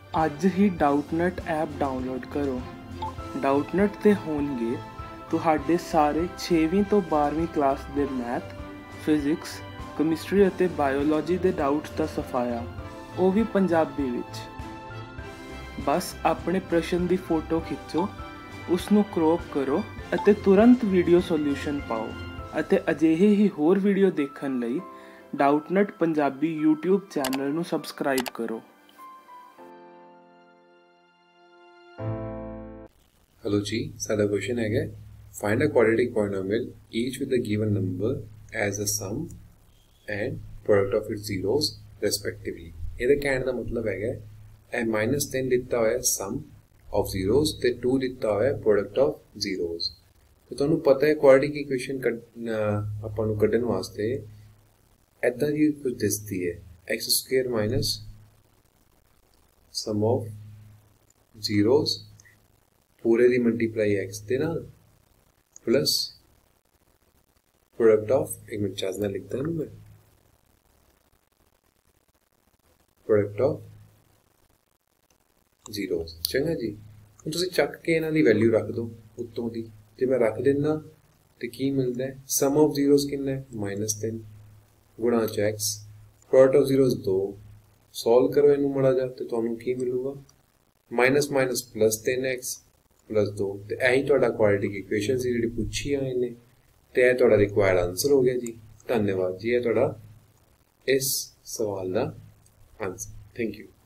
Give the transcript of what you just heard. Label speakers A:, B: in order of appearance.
A: ਅੱਜ ਹੀ Doubtnut app download ਕਰੋ। ਡਾਊਟਨਟ ਤੇ ਹੋਣਗੇ ਤੁਹਾਡੇ ਸਾਰੇ 6ਵੀਂ ਤੋਂ 12ਵੀਂ ਕਲਾਸ ਦੇ ਮੈਥ, ਫਿਜ਼ਿਕਸ, ਕੈਮਿਸਟਰੀ ਅਤੇ ਬਾਇਓਲੋਜੀ ਦੇ ਡਾਊਟਸ ਦਾ ਸਫਾਇਆ, ਉਹ ਵੀ ਪੰਜਾਬੀ ਵਿੱਚ। ਬਸ ਆਪਣੇ ਪ੍ਰਸ਼ਨ ਦੀ ਫੋਟੋ ਖਿੱਚੋ, ਉਸ ਨੂੰ ਕ੍ਰੌਪ ਕਰੋ ਅਤੇ ਤੁਰੰਤ ਵੀਡੀਓ ਸੋਲਿਊਸ਼ਨ ਪਾਓ। ਅਤੇ ਅਜਿਹੇ ਹੀ ਹੋਰ ਵੀਡੀਓ ਦੇਖਣ ਲਈ ਡਾਊਟਨਟ ਪੰਜਾਬੀ YouTube ਚੈਨਲ ਨੂੰ ਸਬਸਕ੍ਰਾਈਬ ਕਰੋ।
B: हेलो जी, साडा क्वेश्चन है find a quadratic polynomial each with the given number as a sum and product of its zeros respectively. ਇਹਦਾ ਕਹਿਣ ਦਾ ਮਤਲਬ ਹੈਗਾ ਇਹ -3 ਦਿੱਤਾ ਹੋਇਆ ਸਮ ਆਫ ਜ਼ੀਰੋਸ ਤੇ 2 ਦਿੱਤਾ ਹੋਇਆ ਪ੍ਰੋਡਕਟ ਆਫ ਜ਼ੀਰੋਸ। ਤੇ ਤੁਹਾਨੂੰ ਪਤਾ ਹੈ ਕੁਆਡ੍ਰੈਟਿਕ ਇਕੁਏਸ਼ਨ ਆਪਾਂ ਨੂੰ ਕੱਢਣ ਵਾਸਤੇ ਇਦਾਂ ਦੀ ਕੁਝ ਦਿਸਦੀ ਹੈ x² ਸਮ ਆਫ ਜ਼ੀਰੋਸ पूरे दी मल्टीप्लाई x दे नाल प्लस प्रोडक्ट ऑफ एक मिनट चार्ज ना लिखता हूं मैं प्रोडक्ट ऑफ जीरोस। चंगा जी, ਹੁਣ ਤੁਸੀਂ ਚੱਕ ਕੇ ਇਹਨਾਂ ਦੀ ਵੈਲਿਊ ਰੱਖ ਦਿਓ ਉੱਤੋਂ ਦੀ। ਜੇ ਮੈਂ ਰੱਖ ਦਿੰਦਾ ਤੇ ਕੀ ਮਿਲਦਾ ਹੈ? ਸਮ ਆਫ ਜ਼ੀਰੋਸ ਕਿੰਨਾ ਹੈ? -3 ਗੁਣਾ ਚ x, product of zeros 2। Solve ਕਰੋ ਇਹਨੂੰ ਮੜਾ ਜਾ ਤੇ ਤੁਹਾਨੂੰ ਕੀ ਮਿਲੂਗਾ? -+3x +2। ਤੇ ਇਹੀ ਤੁਹਾਡਾ ਕੁਆਡ੍ਰੈਟਿਕ ਇਕੁਏਸ਼ਨ ਸੀ ਜਿਹੜੀ ਪੁੱਛੀ ਆ ਇਹਨੇ, ਤੇ ਇਹ ਤੁਹਾਡਾ ਰਿਕੁਆਇਰਡ ਆਨਸਰ ਹੋ ਗਿਆ ਜੀ। ਧੰਨਵਾਦ ਜੀ, ਇਹ ਤੁਹਾਡਾ ਇਸ ਸਵਾਲ ਦਾ ਆਨਸਰ। Thank you.